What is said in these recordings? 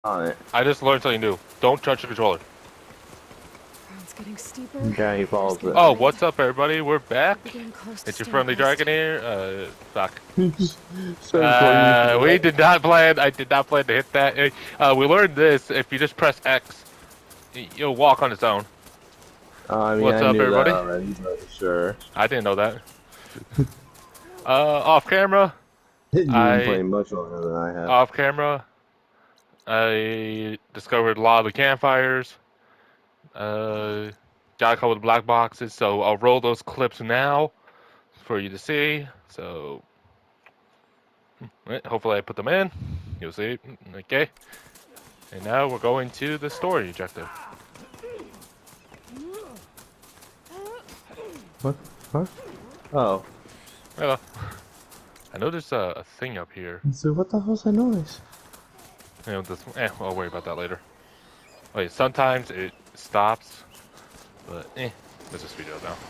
on it. I just learned something new. Don't touch the controller. Ground's getting steeper. Okay, he follows it. Oh, what's up, everybody? We're back. It's your friendly dragon. dragon here. Fuck. So We did not plan. I did not plan to hit that. We learned this. If you just press X, you'll walk on its own. I mean, What's I up, knew everybody? that already, but sure. I didn't know that. Off camera. You've been playing much longer than I have. Off camera. I discovered a lot of the campfires. Got a couple of black boxes, so I'll roll those clips now for you to see. So, hopefully I put them in. You'll see. Okay. And now we're going to the story objective. What? Huh? Oh. Hello. I know there's a thing up here. So what the hell's that noise? You know, this. I'll worry about that later. Wait, sometimes it stops, but let's just video now.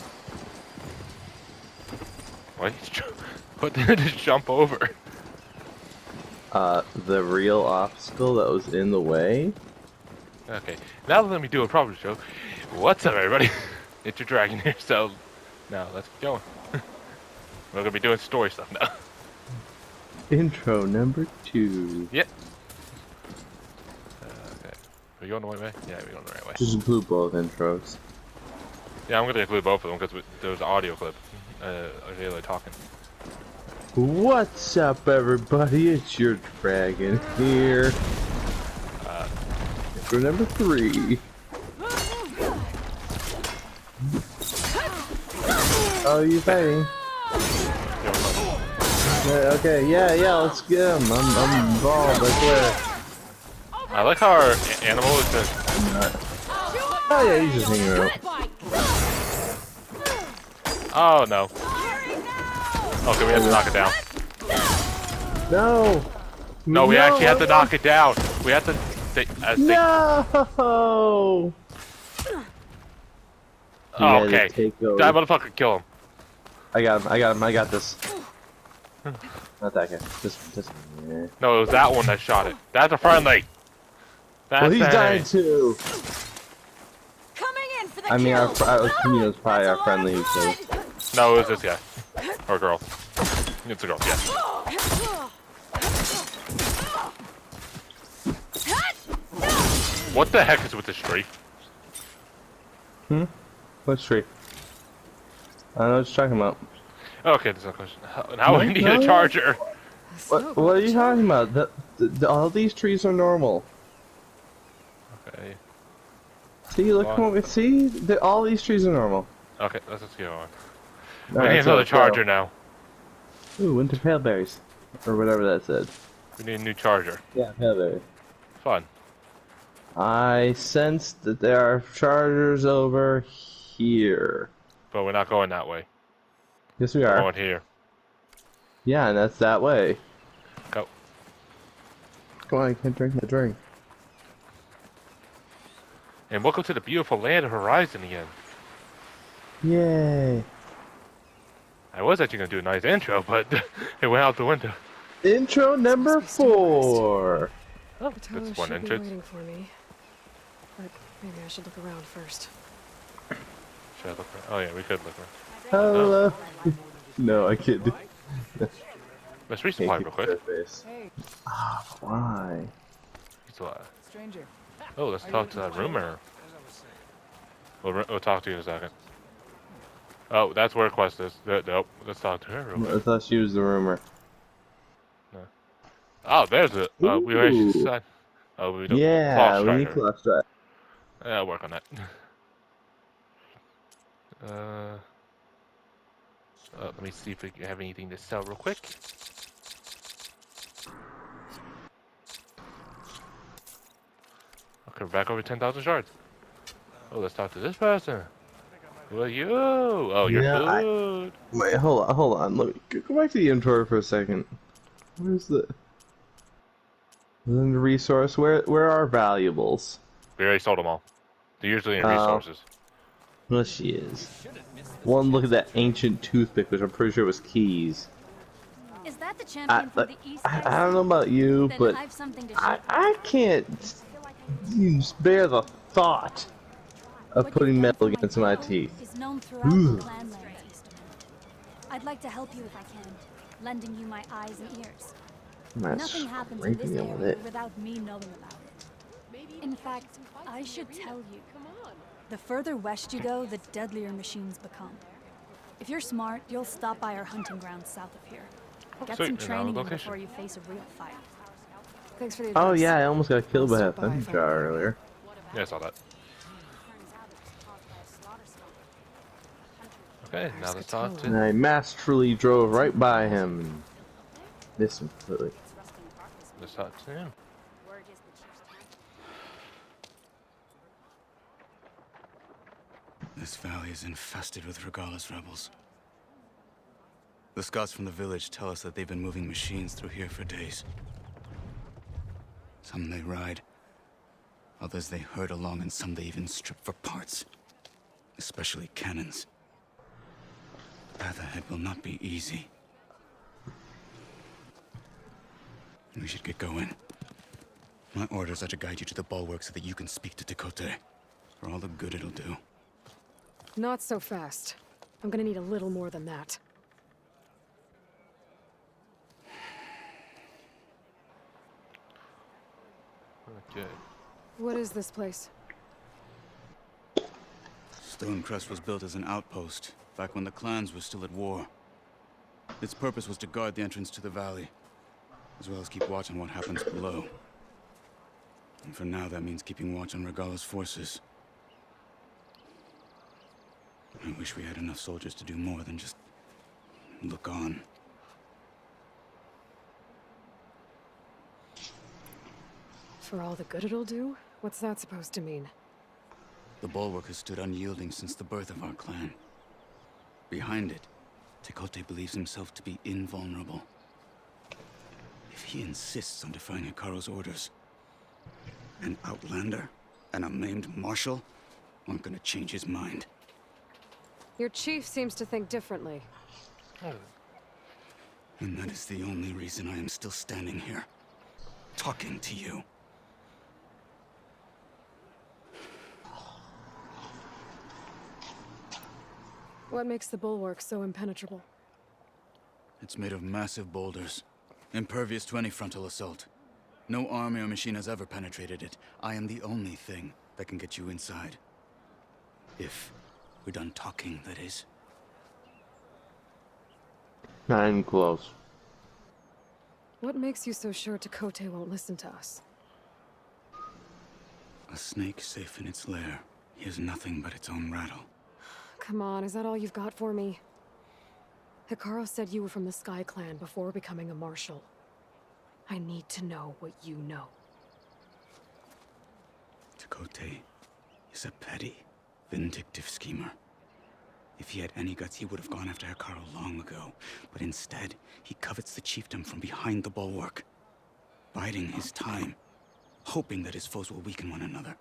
What did it just jump over? The real obstacle that was in the way? Okay, now let me do a proper show. What's up, everybody? It's your dragon here, so now let's get going. We're gonna be doing story stuff now. Intro number 2. Yep. Okay. Are we going the right way? Yeah, we're going the right way. Just include both intros. Yeah, I'm gonna include both of them because there's an audio clip. Okay, like talking. What's up, everybody? It's your dragon here. Intro number 3. Oh, you fighting? Okay, yeah, let's get him. I'm involved, I swear. I like how our animal is just... Oh yeah, he's just hanging around. Oh, no. Okay, we have to knock it down. No! No, we actually have to knock it down. We have to... No! Oh, okay. That motherfucker, kill him. I got him, I got this. Not that guy. Just yeah. No, it was that one that shot it. That's a friendly. That's well, he's dying too. Coming in for the I mean, kill. Camino's probably our friendly who killed. No, it was this guy. Or girl. It's a girl, yeah. What the heck is with this tree? What tree? I don't know what you're talking about. Okay, there's no question. Now we need a charger. What are you talking about? All these trees are normal. Okay. See, look, see? All these trees are normal. Okay, let's just get on. We Alright, need another charger now. Ooh, winter paleberries. Or whatever that said. We need a new charger. Yeah, paleberry. Fun. I sensed that there are chargers over here. But we're not going that way. Yes, we We're are. going here. Yeah, and that's that way. Go. Come on, I can't drink my drink. And welcome to the beautiful land of Horizon again. Yay. I was actually going to do a nice intro, but it went out the window. Intro number 4. Oh, that's one entrance. Waiting for me. But maybe I should look around first. Should I look around? Oh yeah, we could look around. Hello. No, I can't do Let's resupply real quick. Ah, why? Stranger. Oh, let's talk to that rumor. We'll talk to you in a second. Oh, that's where Quest is. Nope, let's talk to her real quick. I thought she was the rumor. No. Oh, there's it. We actually said. Oh, we don't. Yeah, we need clock strike. Yeah, I'll work on that. Let me see if we have anything to sell real quick. Okay, we're back over 10,000 shards. Oh, let's talk to this person. Who are you? Oh, your food. Wait, hold on. Let me go back to the inventory for a second. Where's the... Within the resource, where are valuables? We already sold them all. They're usually in resources. Well, she is. One, look at that ancient toothpick, which I'm pretty sure was keys. Is that that the champion from the East? I don't know about you, Then but I've something to I can't bear the thought of What putting you've done metal for my against my people teeth. is known throughout Ooh. the clanlands, Easterman. I'd like to help you if I can, lending you my eyes and ears. I'm Nothing happens in scraping this it with area it. without me knowing about it. In fact, I should tell you. The further west you go, the deadlier machines become. If you're smart, you'll stop by our hunting grounds south of here. Get Sweet, some we know training the in location. before you face a real fight. Thanks for the advice. Oh yeah, I almost got killed by I'll a stop by if thunder jar earlier. Yeah, I saw that. Okay, now let's talk And to. I masterfully drove right by him and missed him completely. Let's talk to him. This valley is infested with Regalis rebels. The scouts from the village tell us that they've been moving machines through here for days. Some they ride, others they herd along, and some they even strip for parts. Especially cannons. The path ahead will not be easy. We should get going. My orders are to guide you to the bulwark so that you can speak to Tekote. For all the good it'll do. Not so fast. I'm gonna need a little more than that. Okay. What is this place? Stonecrest was built as an outpost, back when the clans were still at war. Its purpose was to guard the entrance to the valley, as well as keep watch on what happens below. And for now, that means keeping watch on Regalla's forces. I wish we had enough soldiers to do more than just look on. For all the good it'll do? What's that supposed to mean? The bulwark has stood unyielding since the birth of our clan. Behind it, Tekote believes himself to be invulnerable. If he insists on defying Hikaru's orders, an outlander and a maimed marshal aren't gonna change his mind. Your chief seems to think differently. And that is the only reason I am still standing here, talking to you. What makes the bulwark so impenetrable? It's made of massive boulders, impervious to any frontal assault. No army or machine has ever penetrated it. I am the only thing that can get you inside. If we're done talking, that is. Not even close. What makes you so sure Tekote won't listen to us? A snake safe in its lair hears nothing but its own rattle. Come on, is that all you've got for me? Hikaru said you were from the Sky Clan before becoming a marshal. I need to know what you know. Tekote is a petty, vindictive schemer. If he had any guts, he would have gone after Hikaru long ago. But instead, he covets the chiefdom from behind the bulwark, biding his time, hoping that his foes will weaken one another.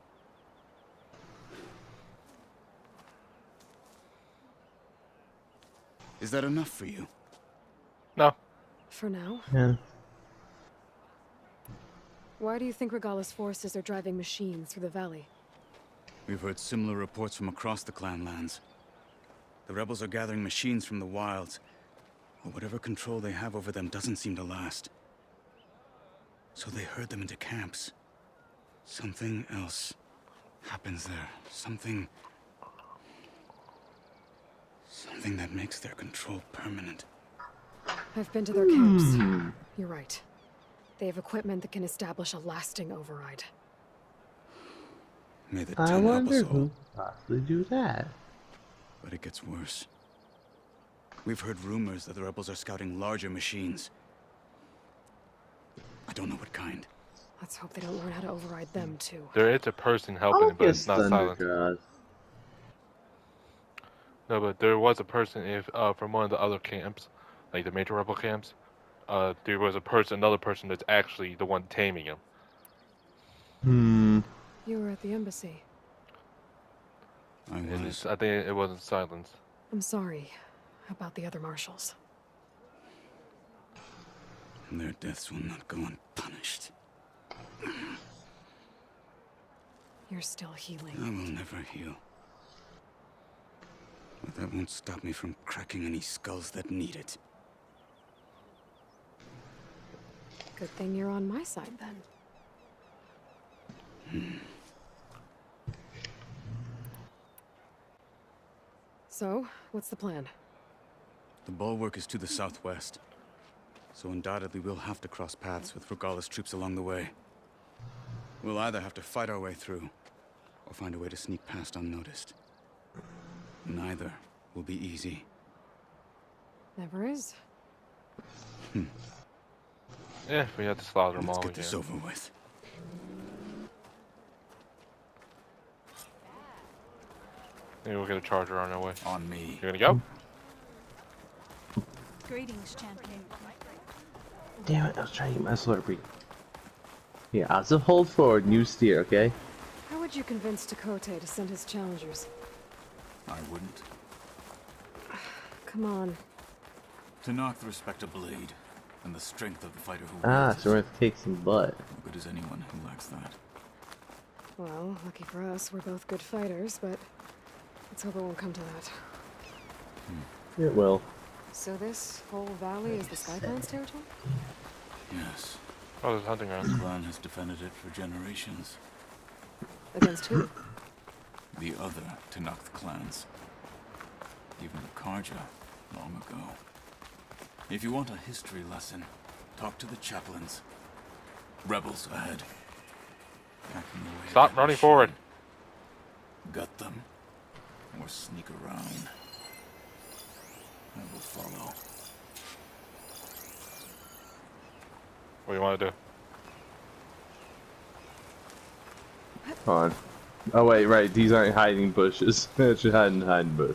Is that enough for you? No. For now? Yeah. Why do you think Regalla's forces are driving machines through the valley? We've heard similar reports from across the clan lands. The rebels are gathering machines from the wilds, but whatever control they have over them doesn't seem to last. So they herd them into camps. Something else happens there. Something that makes their control permanent. I've been to their camps. You're right. They have equipment that can establish a lasting override. May the I Ten help wonder us all. who possibly do that. But it gets worse. We've heard rumors that the rebels are scouting larger machines. I don't know what kind. Let's hope they don't learn how to override them, too. There is a person helping, but it's not silent. God. No, but there was a person from one of the other camps, like the major rebel camps. There was another person that's actually the one taming him. You were at the embassy. I was. I think it wasn't silence. I'm sorry about the other marshals. Their deaths will not go unpunished. You're still healing. I will never heal. But that won't stop me from cracking any skulls that need it. Good thing you're on my side, then. So, what's the plan? The bulwark is to the southwest, so undoubtedly we'll have to cross paths with Regalla's troops along the way. We'll either have to fight our way through, or find a way to sneak past unnoticed. Neither will be easy. Never is. Yeah, we had to slaughter them Let's all get this again. over with. Maybe we'll get a charger on our way. On me. You gonna go? Greetings, champion. Damn it, I was trying to get my Slurpee. Yeah, I'll just hold forward and you steer, okay? How would you convince Tekote to send his challengers? I wouldn't. Come on. To knock the respect of blade, and the strength of the fighter who Ah, wields so we're gonna kick some butt. no good as anyone who lacks that. Well, lucky for us, we're both good fighters, but let's hope it won't come to that. It will. So this whole valley is the Skyclan's territory? Yes, Oh, there's hunting the grounds. clan has defended it for generations. Against who? The other Tenakth clans. Even Karja, long ago. If you want a history lesson, talk to the chaplains. Rebels ahead. Packing away Stop that running machine. forward. Gut them, or sneak around. I will follow. What do you want to do? Hold on. Oh wait, right, these aren't hiding bushes. They should hide in the hiding bush.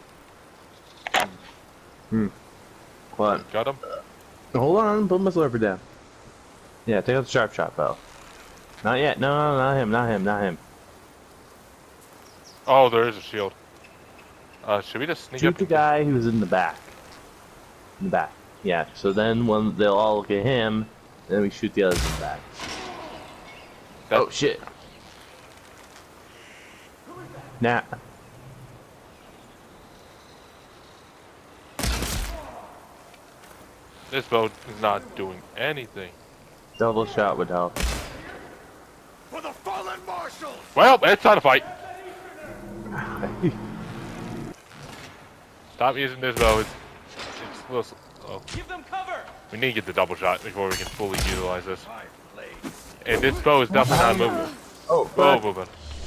What? Got him? Hold on, put my Slurpee down. Yeah, take out the sharp shot bow. Not yet, no, not him, not him, not him. Oh, there is a shield. Should we just sneak Shoot up? the guy who's in the back. In the back. Yeah, so then when they'll all look at him, then we shoot the others in the back. That- Oh shit. Nah. This boat is not doing anything. Double shot would help. For the fallen marshals! Well, it's time to fight. Stop using this bow. It's a little. Oh. Give them cover! We need to get the double shot before we can fully utilize this. And this bow is definitely not moving. Oh, Oh, moving.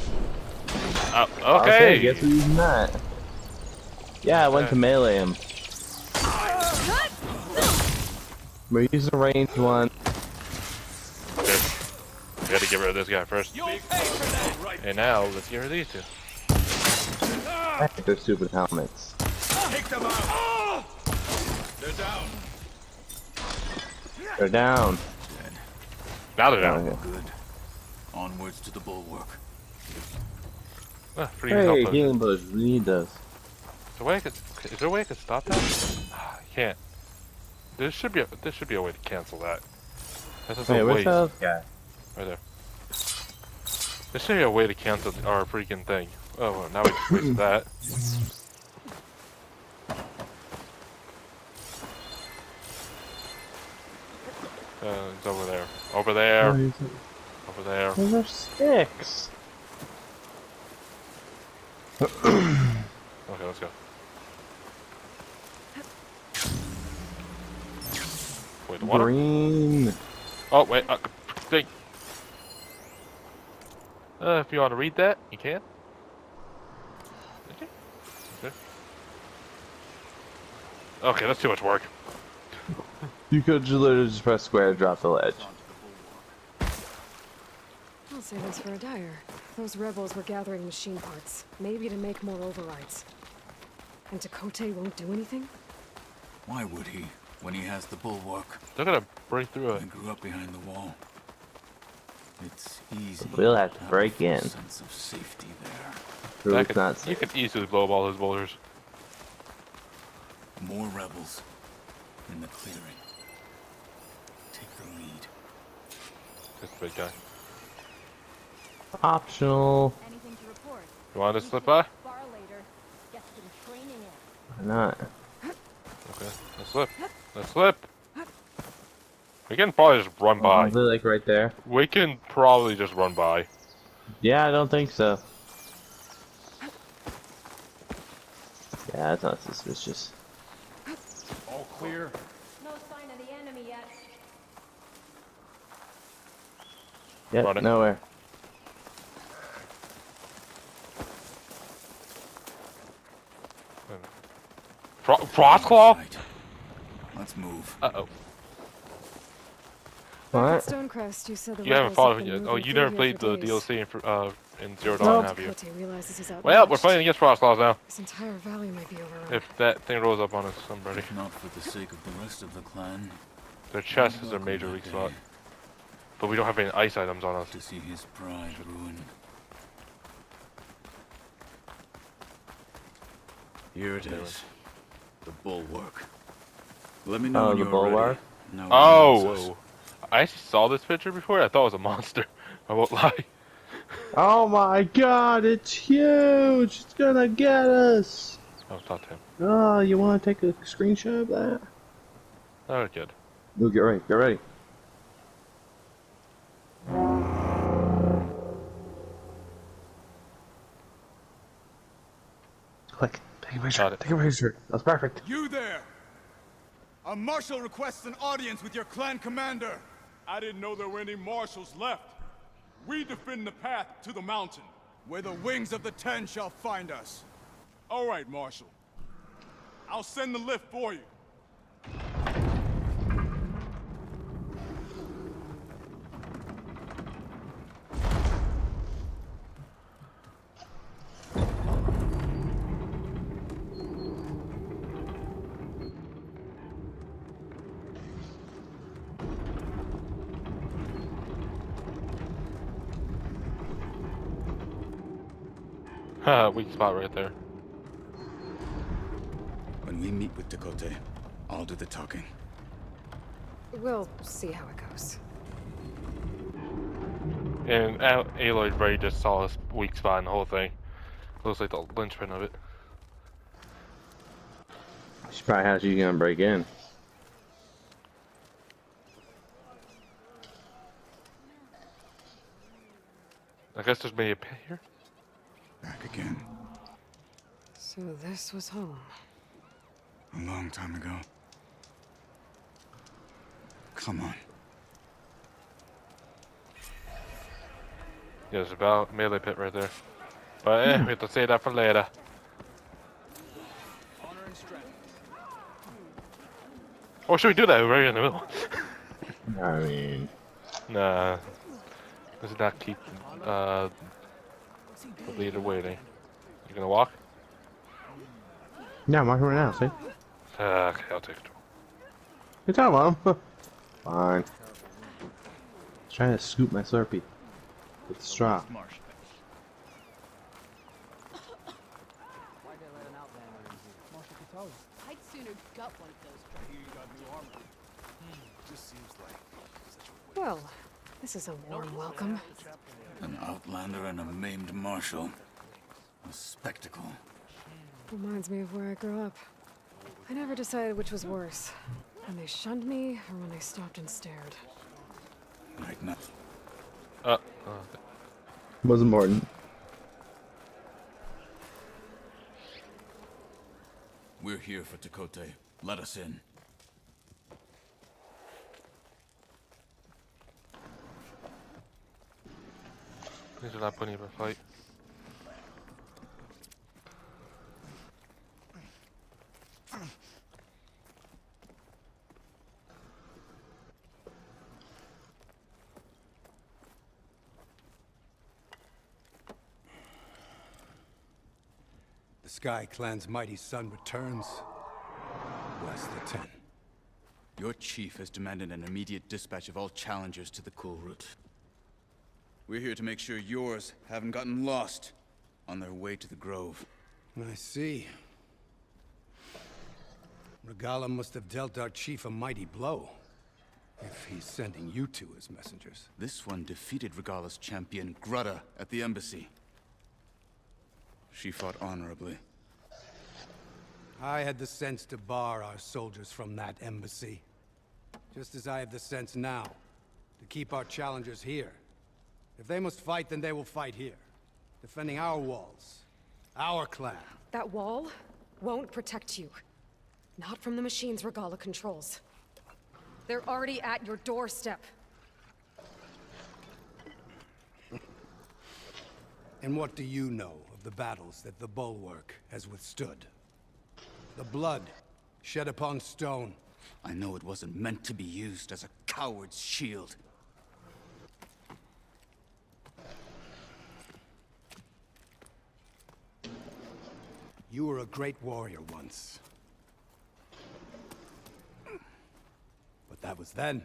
Okay. Guess we're using that. Yeah, I went to melee him. We're using a ranged one. Okay. We gotta get rid of this guy first. You'll pay for that! And now, let's get rid of these two. I think they're stupid helmets. Take them out! They're down. They're down. Now they're down. Okay. Good. Onwards to the bulwark. Pretty health Hey, potion. healing bush, we need those. Is there a way I could stop that? I can't. There should be a way to cancel that. That's just Wait, a where's waste. the other guy? Right there. There should be a way to cancel our freaking thing. Oh, well, now we just wasted that. It's over there. Over there. Oh, he's- Over there. Those are sticks. Okay, let's go. Wait, the water? Green. Oh, wait. Thing. If you want to read that, you can. Okay. Okay, that's too much work. You could just literally just press square and drop the ledge. I'll say this for a dyer. Those rebels were gathering machine parts, maybe to make more overrides. And Tekote won't do anything? Why would he, when he has the bulwark? They're gonna break through I it. grew up behind the wall. It's easy. We'll have to break a in. sense of safety there. True, That it's not you safe. could easily blow up all his boulders. More rebels in the clearing. take the lead. This big guy. Optional. Anything to report? You want to slip by? Bar later. Gets some training in. Why not? Okay, let's slip. Let's slip. We can probably just run by. They're like right there. We can probably just run by. Yeah, I don't think so. Yeah, that's not suspicious. All clear. No sign of the enemy yet. Yep, Running. nowhere. Frostclaw? Right. Let's move. Uh-oh. What? Stonecrest, you said the You haven't rebels fought have it been yet. moving Oh, you through never here played for the days. DLC in Zero No. Dawn, have you? Cote realizes he's Well, we're outmatched. fighting against Frostclaws now. This entire valley may be overrun. If that thing rolls up on us, somebody. If not for the sake of the rest of the clan, Their chest is their major weak spot. But we don't have any ice items on us. to see his pride ruined. Here it is. The bulwark. Let me know Oh, when the you're bulwark? ready. Now Oh! I actually saw this picture before. I thought it was a monster. I won't lie. Oh my god, it's huge! It's gonna get us! Oh, it's not him. Oh, you wanna take a screenshot of that? Oh, good. No, get ready, get ready. Click, take a Got picture, it. take a picture. That's perfect. You there! A marshal requests an audience with your clan commander. I didn't know there were any marshals left. We defend the path to the mountain, where the wings of the Ten shall find us. All right, Marshal. I'll send the lift for you. Haha, weak spot right there. When we meet with Tekote, I'll do the talking. We'll see how it goes. And Aloy Bray just saw his weak spot in the whole thing. Looks like the linchpin of it. She probably has you gonna break in. I guess there's maybe a pit here? Back again. So this was home. A long time ago. Come on. Yeah, there's a melee pit right there. But we have to save that for later. Or should we do that right in the middle? I mean... Nah. Let's not keep the leader waiting. You gonna walk? Yeah, I'm walking right now, see? Okay, I'll take it. Good job, Mom. Fine. Trying to scoop my Slurpee with the straw. I'd sooner gut one of those. Well, this is a warm welcome. An outlander and a maimed marshal. A spectacle. Reminds me of where I grew up. I never decided which was worse. When they shunned me, or when they stopped and stared. Right now. Wasn't Morton. We're here for Tekote. Let us in. These are not putting up a fight. The Sky Clan's mighty son returns. Bless the Ten. Your chief has demanded an immediate dispatch of all challengers to the Kulrut. We're here to make sure yours haven't gotten lost on their way to the Grove. I see. Regala must have dealt our chief a mighty blow. If he's sending you two as messengers. This one defeated Regalla's champion, Grudda, at the embassy. She fought honorably. I had the sense to bar our soldiers from that embassy. Just as I have the sense now to keep our challengers here. If they must fight, then they will fight here. Defending our walls. Our clan. That wall won't protect you. Not from the machines Regalla controls. They're already at your doorstep. And what do you know of the battles that the Bulwark has withstood? The blood shed upon stone. I know it wasn't meant to be used as a coward's shield. You were a great warrior once. But that was then.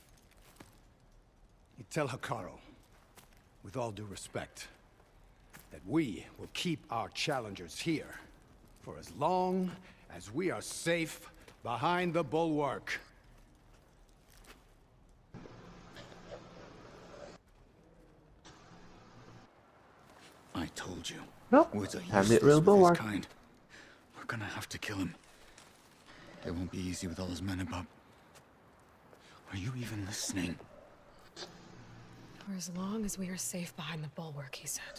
You tell Hekarro, with all due respect, that we will keep our challengers here for as long as we are safe behind the Bulwark. I told you. Nope. Woods are Time to useless get rid of with Bulwark. his kind. We're gonna have to kill him. It won't be easy with all his men above. Are you even listening? For as long as we are safe behind the bulwark, he said.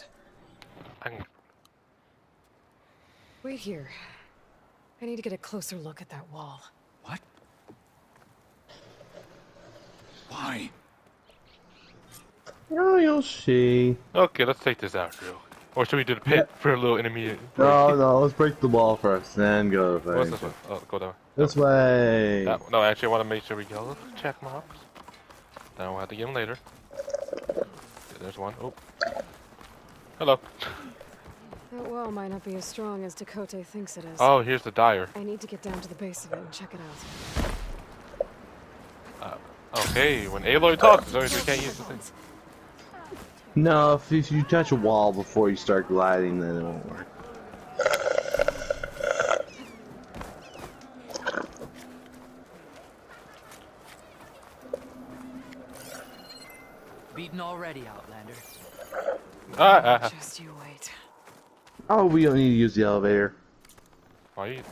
Wait here. I need to get a closer look at that wall. What? Why? Oh, you'll see. Okay, let's take this out, Drew. Or should we do the pit for a little intermediate break? No, let's break the wall first, then go to the What's thing. this one? Oh, go down. This way. No, actually, I want to make sure we get all the check marks. Then we'll have to get them later. Okay, there's one. Oh. Hello. That wall might not be as strong as Dakota thinks it is. Oh, here's the dyer. I need to get down to the base of it and check it out. Okay, when Aloy talks, we can't use the thing. No, if you touch a wall before you start gliding, then it won't work. Beaten already, Outlander. Just you wait. Oh, we don't need to use the elevator. Why you?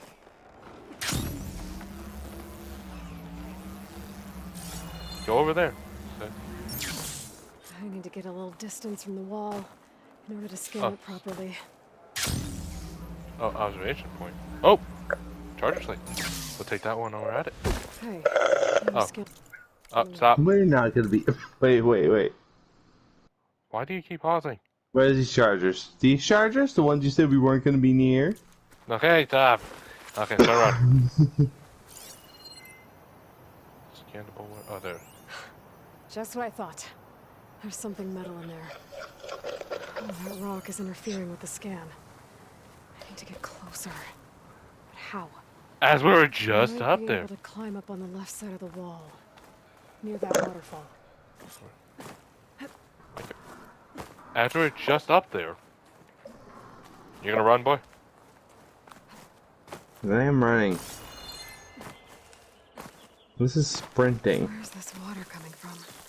Go over there. Okay. I need to get a little distance from the wall in order to scan it properly. Oh, observation point. Oh! Charger slate. We'll take that one while we're at it. Hey. Oh. Oh, stop. We're not gonna be. Wait. Why do you keep pausing? Where are these chargers? These chargers? The ones you said we weren't gonna be near? Okay, stop. Okay, start run. Scan the bulwark. Oh, there. Just what I thought. There's something metal in there. Oh, that rock is interfering with the scan. I need to get closer. But how? As we were just I might up be there. able to climb up on the left side of the wall, near that waterfall. As we were just up there. You gonna run, boy? I am running. This is sprinting. Where's this water coming from?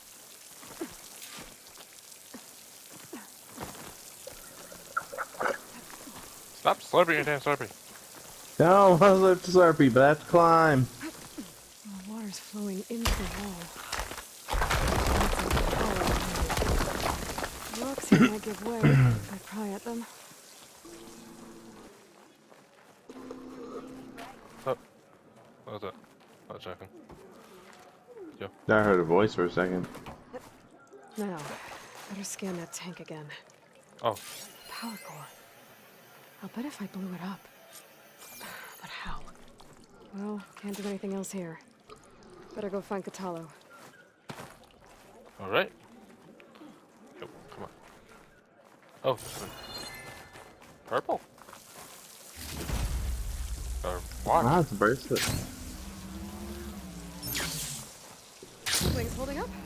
Stop slurping your damn slurpee. No, I was left to Slurpee, but I have to climb. The water's flowing into the wall. Rocks here might give way if I pry at them. Oh. What was that? Not checking. Yo. I heard a voice for a second. Now, better scan that tank again. Oh. Power core. I'll bet if I blew it up. But how? Well, can't do anything else here. Better go find Kotallo. Alright. Yo, come on. Oh, this one. Purple. Or what? Ah, it's a bracelet. Wings holding up?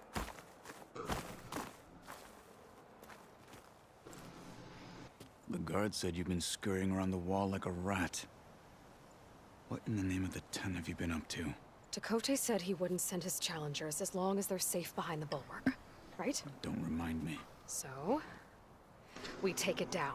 The guard said you've been scurrying around the wall like a rat. What in the name of the ten have you been up to? Tekote said he wouldn't send his challengers as long as they're safe behind the bulwark, right? Don't remind me. So, we take it down.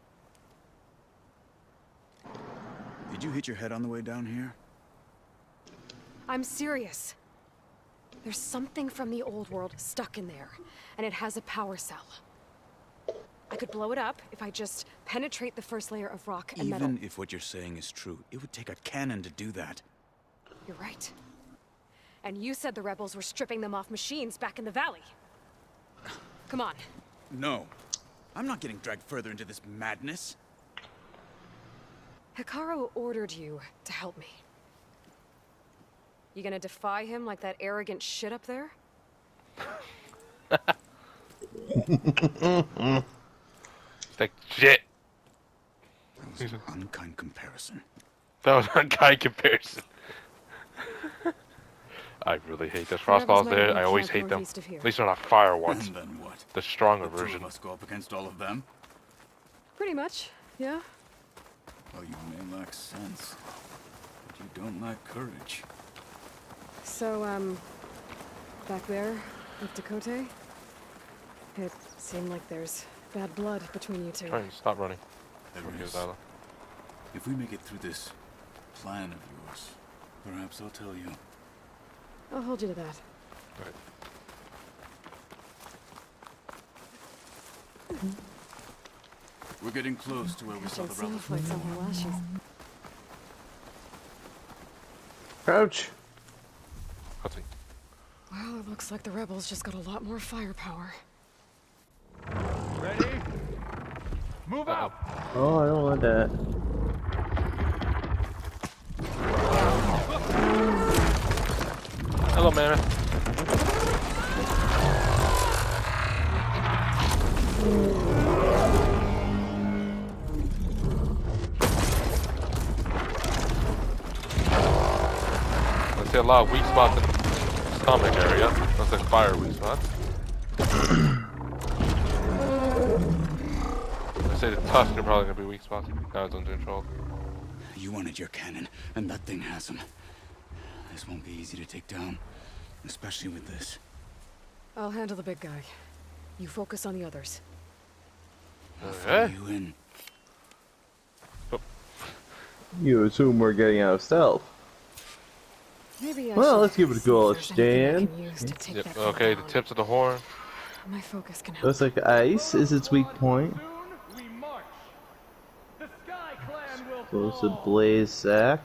Did you hit your head on the way down here? I'm serious. There's something from the old world stuck in there, and it has a power cell. I could blow it up if I just penetrate the first layer of rock and metal. Even if what you're saying is true, it would take a cannon to do that. You're right. And you said the rebels were stripping them off machines back in the valley. Come on. No. I'm not getting dragged further into this madness. Hekarro ordered you to help me. You gonna defy him like that arrogant shit up there? Like shit. That was an unkind comparison. That was an unkind comparison. I really hate those frostballs there. I always hate them. At least they're not fire ones. And then what? The stronger The two version. of us go up against all of them? Pretty much, yeah. Oh, you may lack sense, but you don't lack courage. So, back there with Tekote, it seemed like there's bad blood between you two. Try and stop running. There From it here, is. Zyla. If we make it through this plan of yours, perhaps I'll tell you. I'll hold you to that. Right. We're getting close to where we saw the Catching rebels. snowflakes on her lashes. Crouch. Cutscene. Well, it looks like the rebels just got a lot more firepower. Ready? Move out! Oh, I don't want that. Hello, man. I see a lot of weak spots in the stomach area. Looks like fire weak spots. I say the tusks are probably gonna be weak spots. Now it's under control. You wanted your cannon, and that thing has them. This won't be easy to take down, especially with this. I'll handle the big guy. You focus on the others. I'll follow you in. You assume we're getting out of stealth. Maybe I Well, should let's give it a see go, if there's anything I Stan. can use to take Yep. that thing Okay, the down. tips of the horn. My focus can help. Looks like ice is its weak point. Soon we march. The Sky Clan will Explosive fall. blaze sack.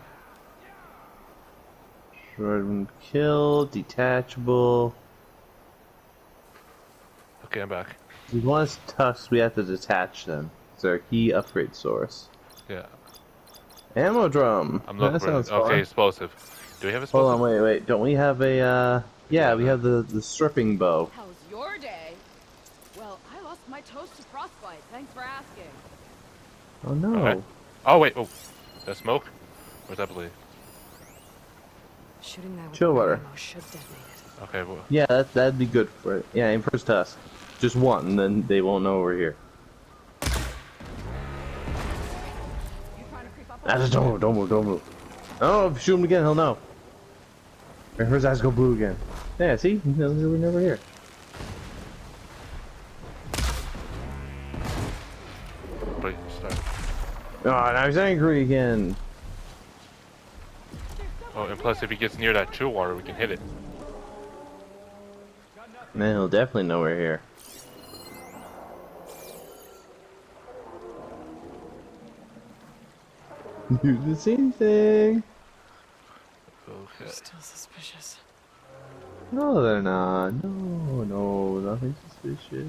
Short kill, detachable. Okay, I'm back. If we want tusks, we have to detach them. It's our key upgrade source. Yeah, Ammo drum. I'm That looking for sounds it. Okay, fun. explosive. Do we have Hold explosive? on, wait. Don't we have a, yeah, we have the stripping bow. How's your day? Well, I lost my toast to frostbite. Thanks for asking. Oh no. Okay. Oh wait, oh, that smoke? Where's that bleed? Shooting that with Chill the water. ammo should detonate it. Okay, well, Yeah, that'd be good for it. Yeah, aim first tusk. Just one, and then they won't know we're here. You trying to creep up Ah, on just don't move. Don't move. Oh, if you shoot him again, he'll know. Or his eyes go blue again. Yeah, see? He knows we're never here. wait, start. Oh, now he's angry again. Oh, and plus, if he gets near that chill water, we can hit it. Man, he'll definitely know we're here. Do the same thing. Okay. Still suspicious. No, they're not. No, nothing suspicious.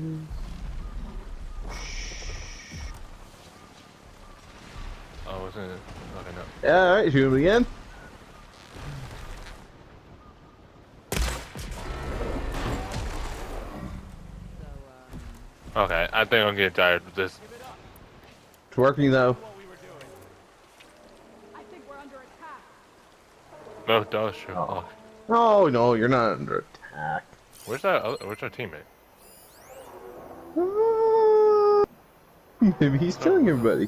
Oh, isn't it? Okay, no. Yeah, alright, shoot him again. Okay, I think I'm getting tired with this. It's working though. I think we're under attack. No, that was true. Oh. Oh. Oh, no, you're not under attack. Where's that? Where's our teammate? Maybe he's killing everybody.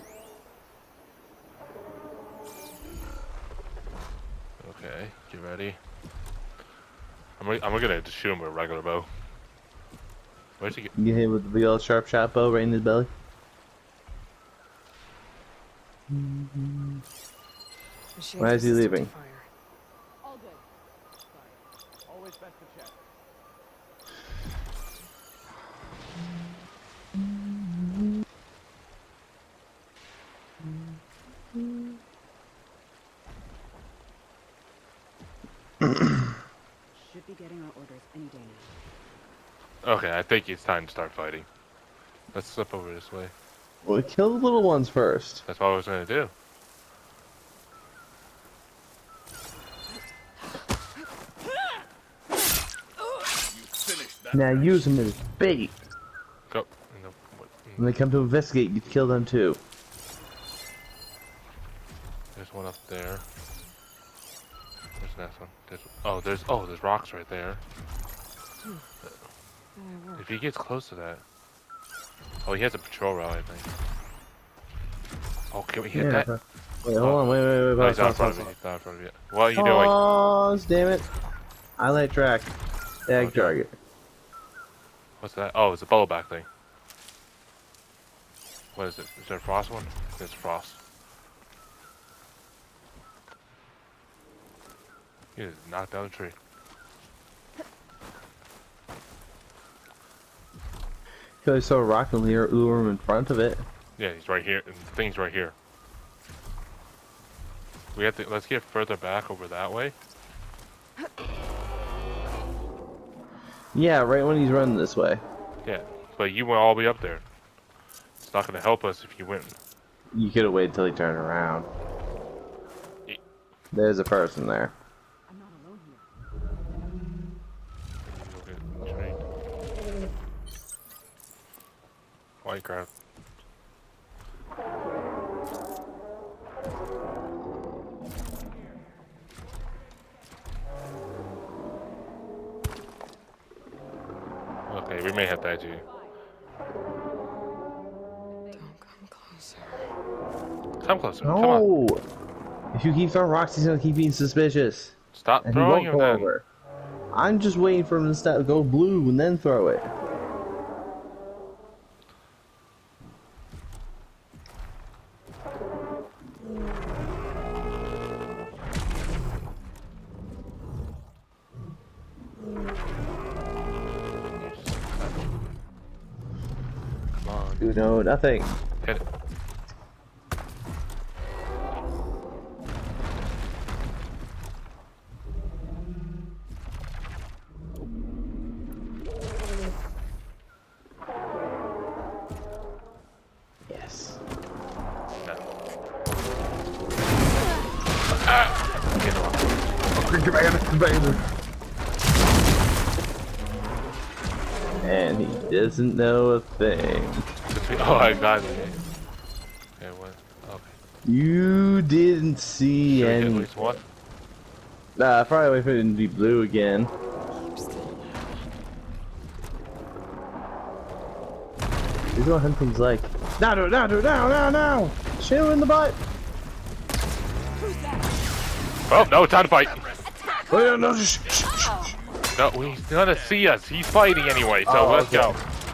Okay, get ready. I'm gonna just shoot him with a regular bow. Where's he get? You get hit with the big old sharp shot bow right in his belly. Machines Why is he resistant to leaving? fire. All good. Always best to check. Should be getting our orders any day now. Okay, I think it's time to start fighting. Let's slip over this way. Well, kill the little ones first. That's what I was gonna do. Now use them as bait. Go. No, When they come to investigate, you kill them too. There's one up there. Where's the next one? There's rocks right there. If he gets close to that. Oh, he has a patrol route, I think. Oh, can we hit that? Wait, hold on, wait. No, he's not in front of me. He's not in front of me. What are you doing? Oh, damn it. I let track. Tag Okay. target. What's that? Oh, it's a bubble back thing. What is it? Is there a frost one? It's frost. He just knocked down a tree. I saw a rock and lure him in front of it. Yeah, he's right here. And the thing's right here. We have to. Let's get further back over that way. Yeah, right when he's running this way. Yeah, but you went all the way up there. It's not going to help us if you went. You could have waited till he turned around. Yeah. There's a person there. I'm not alone here. Train. White crowd. Okay, we may have to add you. Don't come closer. Come closer. Come on. No! If you keep throwing rocks, he's gonna keep being suspicious. Stop And he throwing won't him go then. over. I'm just waiting for him to go blue and then throw it. Come on. You know nothing. Hit it. Yes. No. Get off. And he doesn't know a thing. Oh, I got it. Okay, what? Okay. You didn't see Should we get at any. least one? Nah, probably wait for it to be blue again. Here's what hunting's like. Now! Shoot him in the butt! Oh, no, time to fight. Oh, no, No, he's gonna see us. He's fighting anyway, so let's go.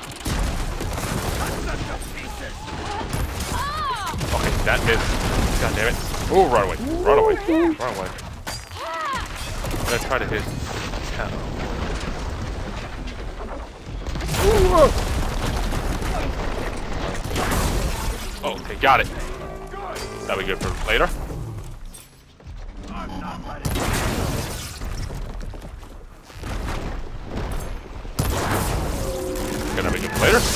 Okay, that missed. God damn it. Oh, run away. Run away. Run away. I'm gonna try to hit. Oh, okay, got it. That'll be good for later. Gonna be good for later.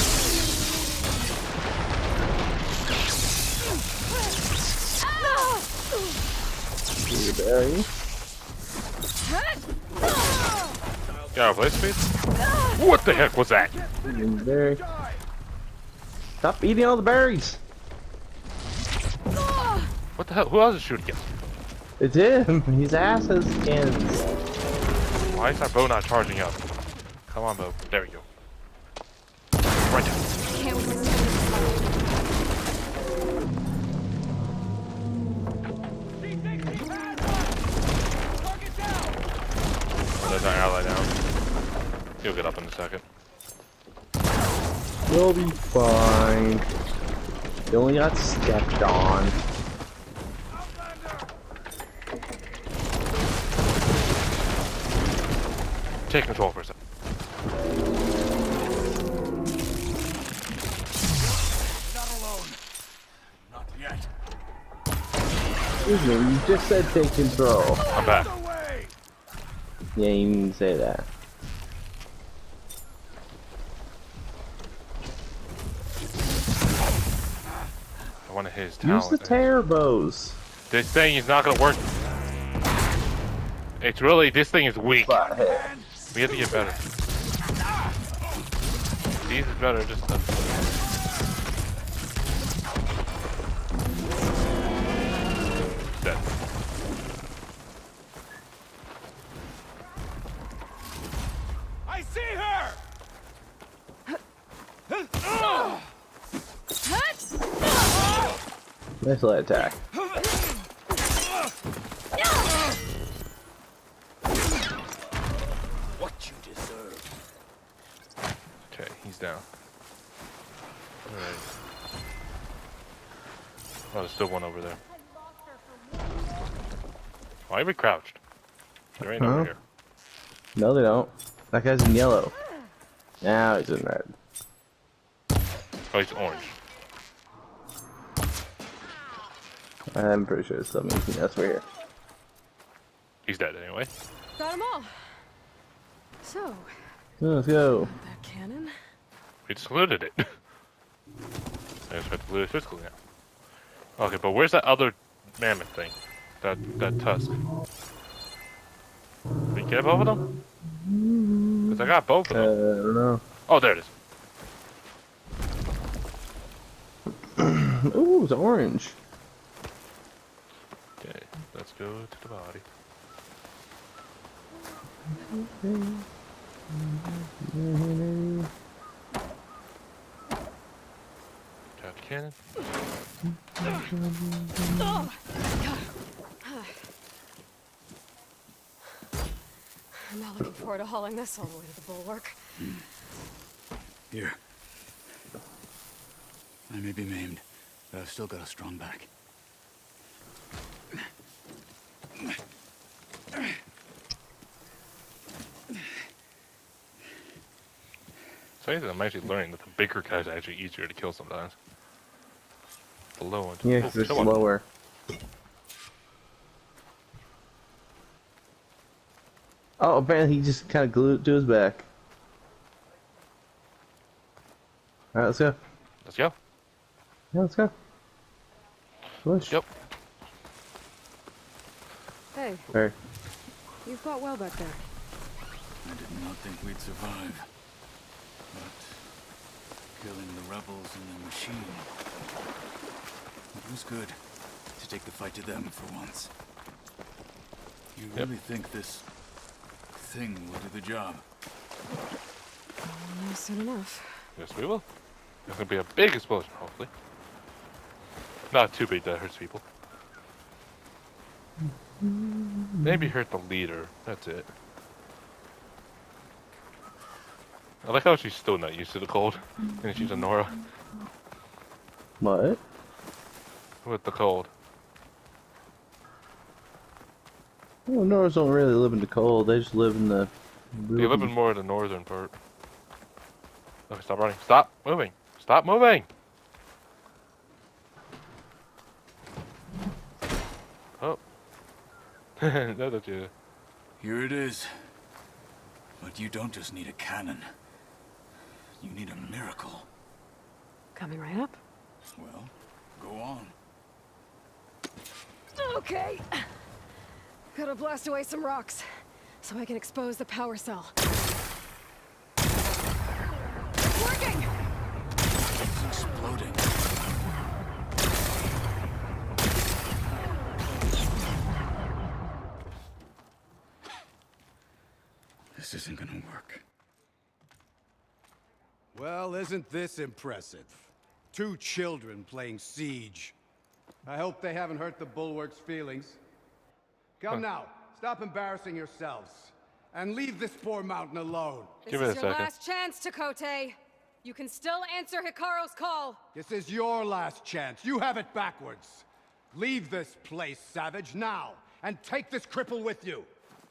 Berry. Got our place, please. What the heck was that? Berry. Stop eating all the berries. What the hell? Who else is shooting against? It's him. His ass has cannons. Why is our bow not charging up? Come on, bow. There we go. Right there. Can't withstand this. there's an ally down. He'll get up in a second. You'll be fine. You only got stepped on. Take control for a second. Not alone. Not yet. Excuse me, you just said take control. I'm back. Yeah, you didn't say that. One of his Use talents. the tear bows. This thing is not gonna work. It's really, this thing is weak. We have to get better. These is better, just to... Dead. I see her! Nice light attack. What you deserve. Okay, he's down. Alright. Oh, there's still one over there. Why are we crouched? There ain't over here. No, they don't. That guy's in yellow. Now he's in red. Oh, he's orange. I'm pretty sure it's still making us right here. He's dead anyway. Got them all. So, Let's go. that cannon? We just looted it. I just have to loot it physically now. Okay, but where's that other mammoth thing? That tusk. Did we get both of them? Because I got both of them. I don't know. Oh, there it is. Ooh, it's orange. Okay, let's go to the body. Got the cannon. I'm not looking forward to hauling this all the way to the bulwark. Here. I may be maimed, but I've still got a strong back. So I'm actually learning that the bigger guys are actually easier to kill sometimes. The low ones. Yeah, because they're kill one. slower. Oh, apparently he just kind of glued it to his back. Alright, let's go. Let's go. Yeah, let's go. Push. Yep. Hey, Hey. you've fought well back there. I did not think we'd survive. But killing the rebels and the machine, it was good to take the fight to them for once. You really think this thing will do the job? Soon enough. Yes, we will. There's gonna be a big explosion, hopefully. Not too big that hurts people. Maybe hurt the leader. That's it. I like how she's still not used to the cold. And she's a Nora What? with the cold. Well, Nords don't really live in the cold. They just live in the... You live in more of the northern part. Okay, stop running. Stop moving. Stop moving! Oh. No, don't you... Here it is. But you don't just need a cannon. You need a miracle. Coming right up. Well, go on. Okay. Gotta blast away some rocks, so I can expose the power cell. Working! It's exploding. This isn't gonna work. Well, isn't this impressive? 2 children playing siege. I hope they haven't hurt the Bulwark's feelings. Come now, stop embarrassing yourselves. and leave this poor mountain alone. Give This it is a your second. last chance, Takote. You can still answer Hikaru's call. This is your last chance. You have it backwards. Leave this place, Savage, now, and take this cripple with you.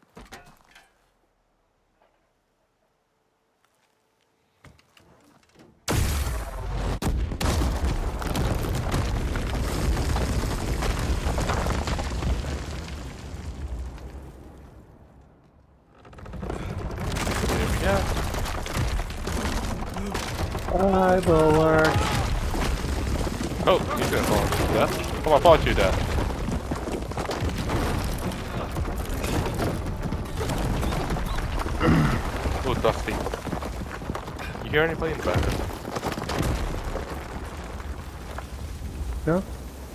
Yeah. Bye, Bulwark. Oh, he's gonna fall to death. Come on, fall to death. Oh, Dusty. You hear anybody in the background? No?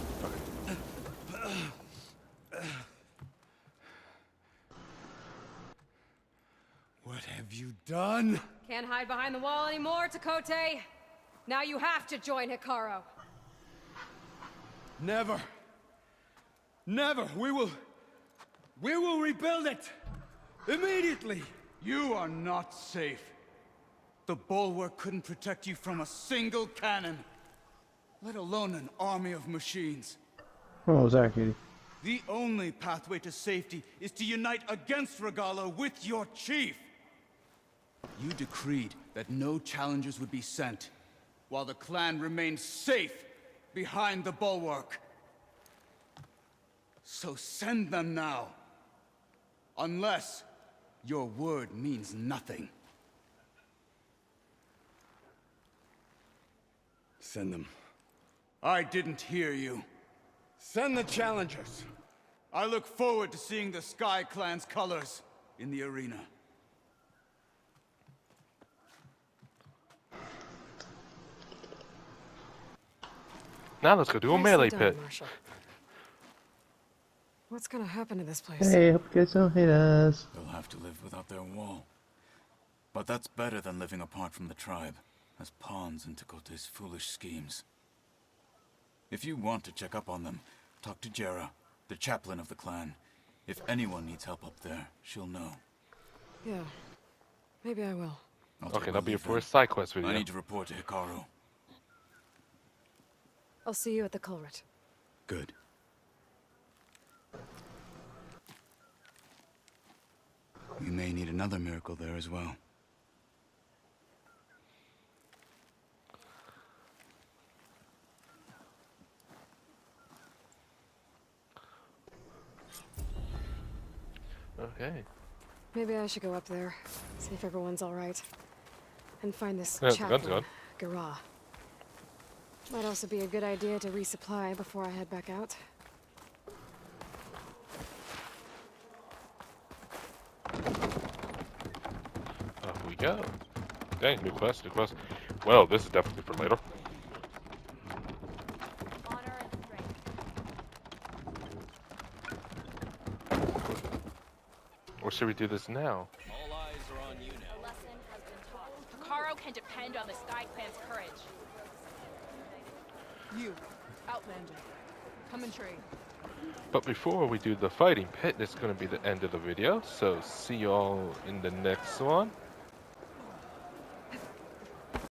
What have you done? Can't hide behind the wall anymore, Takote. Now you have to join Hikaru. Never. Never. We will rebuild it. Immediately. You are not safe. The bulwark couldn't protect you from a single cannon, let alone an army of machines. What was that, Kitty? The only pathway to safety is to unite against Regalla with your chief. You decreed that no challengers would be sent, while the clan remained safe behind the bulwark. So send them now. Unless your word means nothing. Send them. I didn't hear you. Send the challengers. I look forward to seeing the Sky Clan's colors in the arena. Now let's go do a Nicely melee done, pit. Marshall. What's gonna happen to this place? Hey, hope you guys don't hate us. They'll have to live without their wall. But that's better than living apart from the tribe, as pawns in Takote's foolish schemes. If you want to check up on them, talk to Jera, the chaplain of the clan. If anyone needs help up there, she'll know. Yeah, maybe I will. I'll Okay, take that'll be your leave then. first side quest video. I need to report to Hikaru. I'll see you at the culvert. Good. We may need another miracle there as well. Okay. Maybe I should go up there, see if everyone's all right, and find this Yeah, the gun's chaplain, gone. Gara. Might also be a good idea to resupply before I head back out. Off we go. Dang, new quest, new quest. Well, this is definitely for later. Honor and strength. Or should we do this now? All eyes are on you now. A lesson has been taught. Hikaru can depend on the Sky Clan's courage. You, Outlander. Come and trade. But before we do the fighting pit, it's going to be the end of the video. So see you all in the next one.